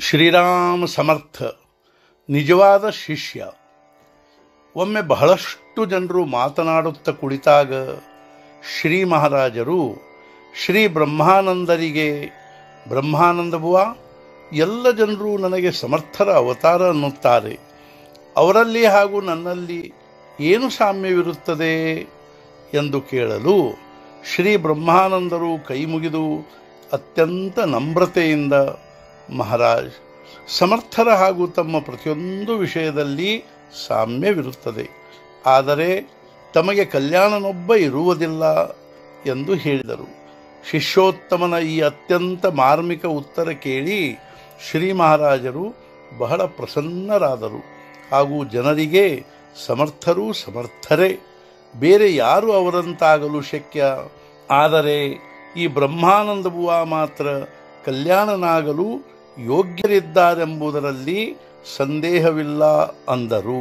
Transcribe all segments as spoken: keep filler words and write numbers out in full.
ಶ್ರೀರಾಮ ಸಮರ್ಥ ನಿಜವಾದ ಶಿಷ್ಯ. ಒಮ್ಮೆ ಬಹಳಷ್ಟು ಜನರು ಮಾತನಾಡುತ್ತಾ ಕುಳಿತಾಗ ಶ್ರೀ ಮಹಾರಾಜರು ಶ್ರೀ ಬ್ರಹ್ಮಾನಂದರಿಗೆ, ಬ್ರಹ್ಮಾನಂದ ಬುವ, ಎಲ್ಲ ಜನರು ನನಗೆ ಸಮರ್ಥರ ಅವತಾರ ಅನ್ನುತ್ತಾರೆ, ಅವರಲ್ಲಿ ಹಾಗೂ ನನ್ನಲ್ಲಿ ಏನು ಸಾಮ್ಯವಿರುತ್ತದೆ ಎಂದು ಕೇಳಲು ಶ್ರೀ ಬ್ರಹ್ಮಾನಂದರು ಕೈ ಮುಗಿದು ಅತ್ಯಂತ ನಮ್ರತೆಯಿಂದ, ಮಹಾರಾಜ್, ಸಮರ್ಥರ ಹಾಗೂ ತಮ್ಮ ಪ್ರತಿಯೊಂದು ವಿಷಯದಲ್ಲಿ ಸಾಮ್ಯವಿರುತ್ತದೆ, ಆದರೆ ತಮಗೆ ಕಲ್ಯಾಣನೊಬ್ಬ ಇರುವುದಿಲ್ಲ ಎಂದು ಹೇಳಿದರು. ಶಿಷ್ಯೋತ್ತಮನ ಈ ಅತ್ಯಂತ ಮಾರ್ಮಿಕ ಉತ್ತರ ಕೇಳಿ ಶ್ರೀ ಮಹಾರಾಜರು ಬಹಳ ಪ್ರಸನ್ನರಾದರು. ಹಾಗೂ ಜನರಿಗೆ ಸಮರ್ಥರೂ ಸಮರ್ಥರೇ, ಬೇರೆ ಯಾರು ಅವರಂತಾಗಲು ಶಕ್ಯ? ಆದರೆ ಈ ಬ್ರಹ್ಮಾನಂದ ಬುವ ಮಾತ್ರ ಕಲ್ಯಾಣನಾಗಲು ಯೋಗ್ಯರಿದ್ದಾರೆಂಬುದರಲ್ಲಿ ಸಂದೇಹವಿಲ್ಲ ಅಂದರು.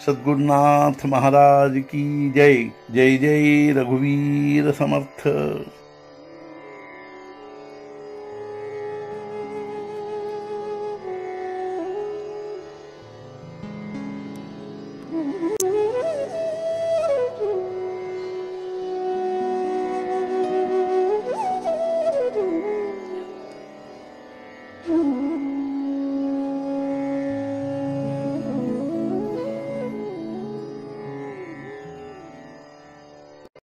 ಸದ್ಗುರುನಾಥ ಮಹಾರಾಜ್ ಕಿ ಜೈ. ಜೈ ಜೈ ರಘುವೀರ ಸಮರ್ಥ.